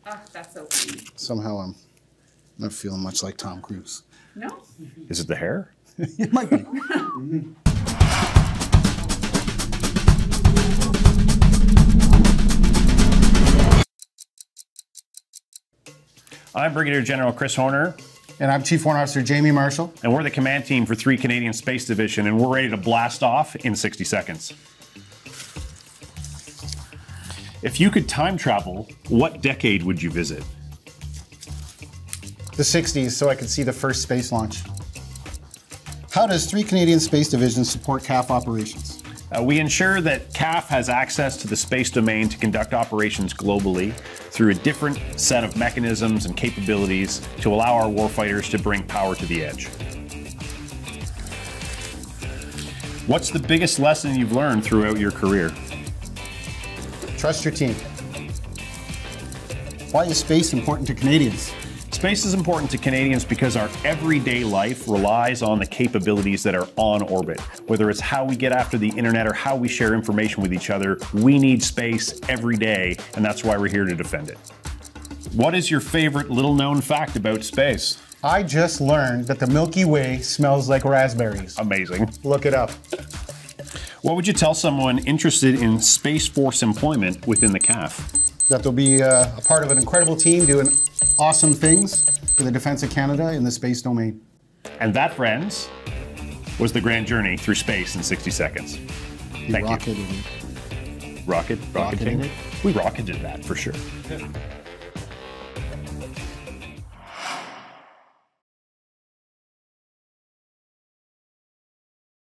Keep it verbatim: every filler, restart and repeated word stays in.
Ah, that's so funny. Somehow I'm not feeling much like Tom Cruise. No? Is it the hair? It might be. I'm Brigadier General Chris Horner. And I'm Chief Warrant Officer Jamie Marshall. And we're the command team for three Canadian Space Division, and we're ready to blast off in sixty seconds. If you could time travel, what decade would you visit? The sixties, so I could see the first space launch. How does three Canadian Space Divisions support C A F operations? Uh, we ensure that C A F has access to the space domain to conduct operations globally through a different set of mechanisms and capabilities to allow our warfighters to bring power to the edge. What's the biggest lesson you've learned throughout your career? Trust your team. Why is space important to Canadians? Space is important to Canadians because our everyday life relies on the capabilities that are on orbit. Whether it's how we get after the internet or how we share information with each other, we need space every day, and that's why we're here to defend it. What is your favorite little-known fact about space? I just learned that the Milky Way smells like raspberries. Amazing. Look it up. What would you tell someone interested in Space Force employment within the C A F? That they'll be uh, a part of an incredible team doing awesome things for the defense of Canada in the space domain. And that, friends, was the grand journey through space in sixty seconds. You Thank rocketed you. it. Rocket? Rocketing? Rocketing it? We rocketed that for sure.